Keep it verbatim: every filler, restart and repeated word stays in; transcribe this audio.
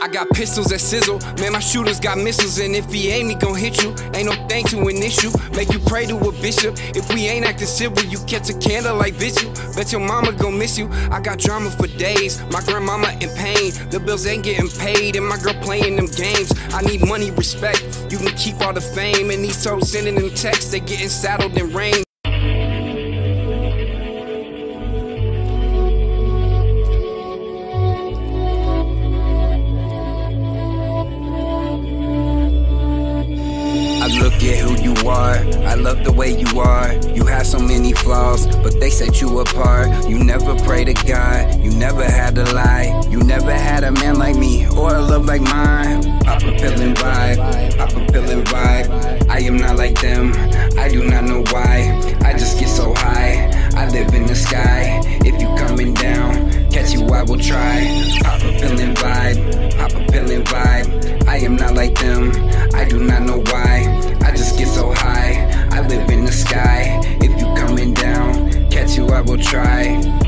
I got pistols that sizzle, man, my shooters got missiles. And if he ain't, he gon' hit you. Ain't no thing to an issue, make you pray to a bishop. If we ain't acting civil, you catch a candle like Vigil. Bet your mama gon' miss you. I got drama for days, my grandmama in pain. The bills ain't getting paid, and my girl playing them games. I need money, respect, you can keep all the fame. And these hoes sending them texts, they getting saddled in rain. I look at who you are, I love the way you are. You have so many flaws, but they set you apart. You never pray to God, you never had to lie. You never had a man like me, or a love like mine. Pop a pill and vibe, pop a pill and vibe. I am not like them, I do not know why. I just get so high, I live in the sky. If you coming down, catch you I will try. Pop a pill and vibe, pop a pill and vibe. I am not like them, I do not know why. I just get so high, I live in the sky. If you coming down, catch you I will try.